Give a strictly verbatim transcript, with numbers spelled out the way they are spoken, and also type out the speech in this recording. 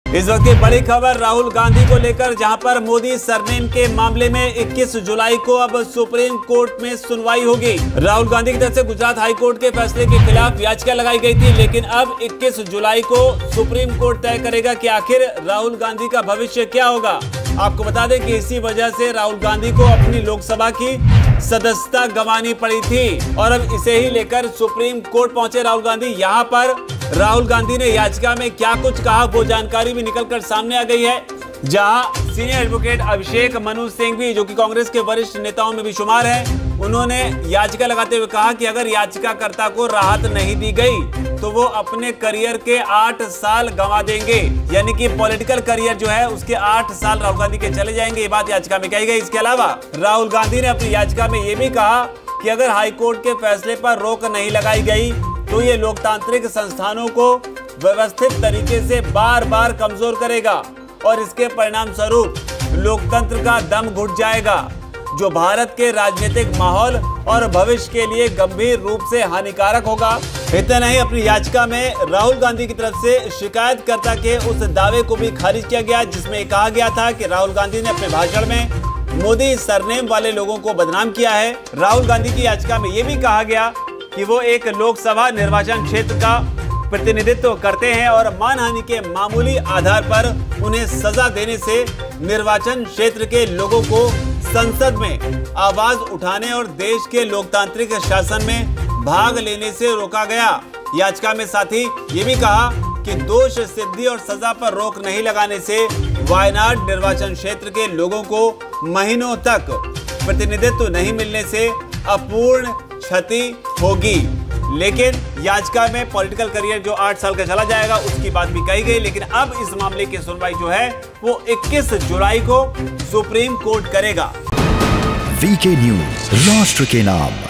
इस वक्त की बड़ी खबर राहुल गांधी को लेकर, जहां पर मोदी सरनेम के मामले में इक्कीस जुलाई को अब सुप्रीम कोर्ट में सुनवाई होगी। राहुल गांधी की तरफ से गुजरात हाई कोर्ट के फैसले के खिलाफ याचिका लगाई गई थी, लेकिन अब इक्कीस जुलाई को सुप्रीम कोर्ट तय करेगा कि आखिर राहुल गांधी का भविष्य क्या होगा। आपको बता दें कि इसी वजह से राहुल गांधी को अपनी लोकसभा की सदस्यता गंवानी पड़ी थी और अब इसे ही लेकर सुप्रीम कोर्ट पहुंचे राहुल गांधी। यहां पर राहुल गांधी ने याचिका में क्या कुछ कहा वो जानकारी भी निकलकर सामने आ गई है, जहां सीनियर एडवोकेट अभिषेक मनु सिंघवी, जो कि कांग्रेस के वरिष्ठ नेताओं में भी शुमार हैं, उन्होंने याचिका लगाते हुए कहा कि अगर याचिकाकर्ता को राहत नहीं दी गई तो वो अपने करियर के आठ साल गंवा देंगे, यानी कि पॉलिटिकल करियर जो है उसके आठ साल राहुल गांधी के चले जाएंगे। ये बात याचिका में कही गई। इसके अलावा राहुल गांधी ने अपनी याचिका में ये भी कहा कि अगर हाईकोर्ट के फैसले पर रोक नहीं लगाई गई तो ये लोकतांत्रिक संस्थानों को व्यवस्थित तरीके से बार बार कमजोर करेगा और इसके परिणाम स्वरूप लोकतंत्र का दम घुट जाएगा, जो भारत के राजनीतिक माहौल और भविष्य के लिए गंभीर रूप से हानिकारक होगा। इतना नहीं, अपनी याचिका में राहुल गांधी की तरफ से शिकायतकर्ता के उस दावे को भी खारिज किया गया जिसमें कहा गया था कि राहुल गांधी ने अपने भाषण में मोदी सरनेम वाले लोगों को बदनाम किया है। राहुल गांधी की याचिका में यह भी कहा गया कि वो एक लोकसभा निर्वाचन क्षेत्र का प्रतिनिधित्व करते हैं और मानहानि के मामूली आधार पर उन्हें सजा देने से निर्वाचन क्षेत्र के लोगों को संसद में आवाज उठाने और देश के लोकतांत्रिक शासन में भाग लेने से रोका गया। याचिका में साथ ही ये भी कहा कि दोष सिद्धि और सजा पर रोक नहीं लगाने से वायनाड निर्वाचन क्षेत्र के लोगों को महीनों तक प्रतिनिधित्व नहीं मिलने से अपूर्ण क्षति होगी। लेकिन याचिका में पॉलिटिकल करियर जो आठ साल का चला जाएगा उसकी बात भी कही गई, लेकिन अब इस मामले की सुनवाई जो है वो इक्कीस जुलाई को सुप्रीम कोर्ट करेगा। वीके न्यूज, राष्ट्र के नाम।